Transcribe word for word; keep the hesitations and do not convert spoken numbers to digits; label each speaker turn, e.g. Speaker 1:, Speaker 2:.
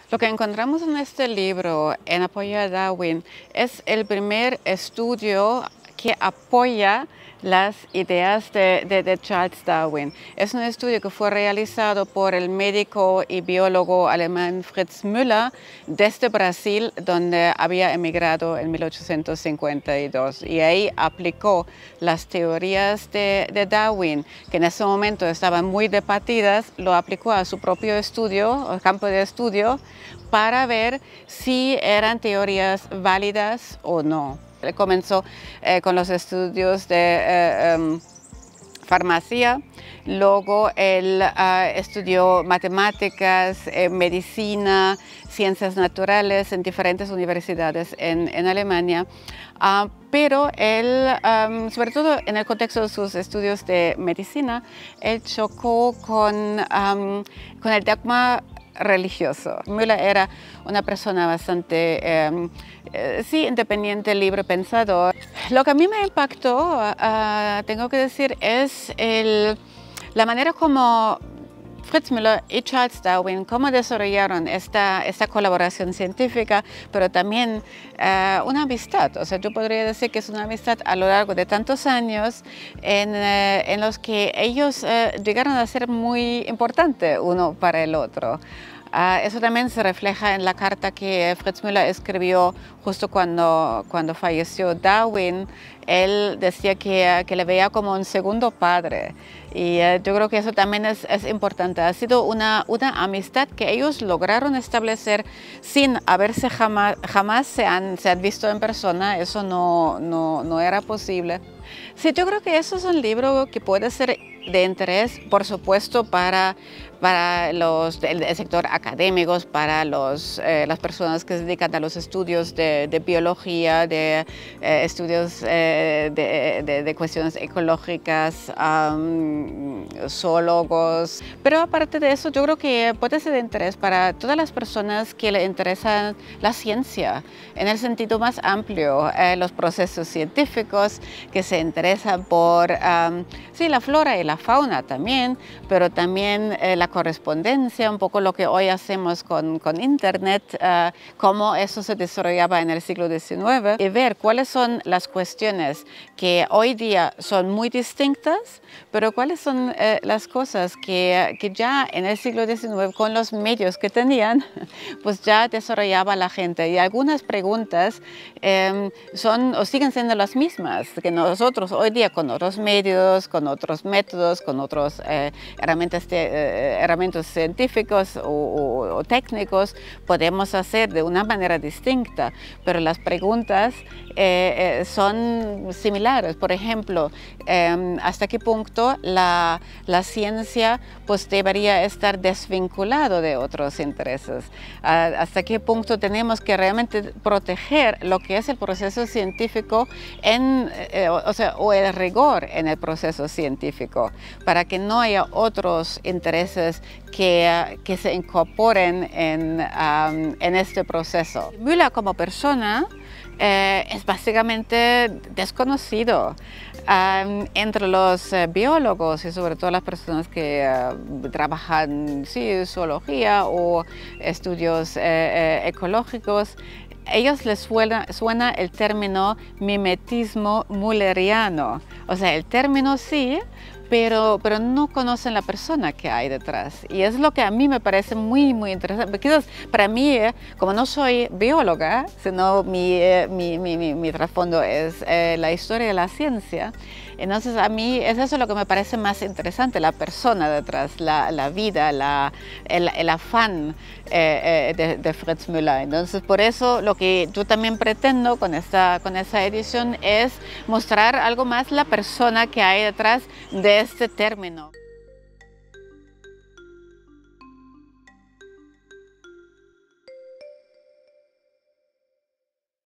Speaker 1: Lo que encontramos en este libro, en apoyo a Darwin, es el primer estudio que apoya las ideas de, de, de Charles Darwin. Es un estudio que fue realizado por el médico y biólogo alemán Fritz Müller desde Brasil, donde había emigrado en mil ochocientos cincuenta y dos. Y ahí aplicó las teorías de, de Darwin, que en ese momento estaban muy debatidas, lo aplicó a su propio estudio, campo de estudio, para ver si eran teorías válidas o no. Él comenzó eh, con los estudios de eh, um, farmacia, luego él uh, estudió matemáticas, eh, medicina, ciencias naturales en diferentes universidades en, en Alemania, uh, pero él, um, sobre todo en el contexto de sus estudios de medicina, él chocó con, um, con el dogma religioso. Müller era una persona bastante, eh, eh, sí, independiente, libre pensador. Lo que a mí me impactó, uh, tengo que decir, es el, la manera como Fritz Müller y Charles Darwin, cómo desarrollaron esta, esta colaboración científica, pero también uh, una amistad. O sea, yo podría decir que es una amistad a lo largo de tantos años en, uh, en los que ellos uh, llegaron a ser muy importantes uno para el otro. Uh, eso también se refleja en la carta que Fritz Müller escribió justo cuando, cuando falleció Darwin. Él decía que, que le veía como un segundo padre y uh, yo creo que eso también es, es importante. Ha sido una, una amistad que ellos lograron establecer sin haberse jamás, jamás se han, se han visto en persona. Eso no, no, no era posible. Sí, yo creo que eso es un libro que puede ser de interés, por supuesto, para, para los del, del sector académicos, para los, eh, las personas que se dedican a los estudios de, de biología, de eh, estudios eh, de, de, de cuestiones ecológicas, um, zoólogos. Pero aparte de eso, yo creo que puede ser de interés para todas las personas que le interesan la ciencia, en el sentido más amplio, eh, los procesos científicos, que se interesan por um, sí, la flora y la fauna también, pero también eh, la correspondencia, un poco lo que hoy hacemos con, con Internet, uh, cómo eso se desarrollaba en el siglo diecinueve, y ver cuáles son las cuestiones que hoy día son muy distintas, pero cuáles son eh, las cosas que, que ya en el siglo diecinueve, con los medios que tenían, pues ya desarrollaba la gente. Y algunas preguntas eh, son o siguen siendo las mismas que nosotros hoy día con otros medios, con otros métodos, con otras eh, herramientas, eh, herramientas científicos o, o, o técnicos, podemos hacer de una manera distinta, pero las preguntas eh, eh, son similares. Por ejemplo, eh, ¿hasta qué punto la, la ciencia pues, debería estar desvinculado de otros intereses? Uh, ¿Hasta qué punto tenemos que realmente proteger lo que es el proceso científico en, eh, o, o sea, o el rigor en el proceso científico, para que no haya otros intereses que, que se incorporen en, um, en este proceso? Müller como persona eh, es básicamente desconocido um, entre los uh, biólogos y sobre todo las personas que uh, trabajan sí, zoología o estudios eh, eh, ecológicos. Ellos les suena, suena el término mimetismo mülleriano. O sea, el término sí, pero, pero no conocen la persona que hay detrás. Y es lo que a mí me parece muy, muy interesante. Quizás para mí, como no soy bióloga, sino mi, mi, mi, mi, mi trasfondo es eh, la historia de la ciencia, entonces a mí es eso lo que me parece más interesante, la persona detrás, la, la vida, la, el, el afán eh, de, de Fritz Müller. Entonces por eso lo que yo también pretendo con esta, con esta edición es mostrar algo más la persona que hay detrás de este término.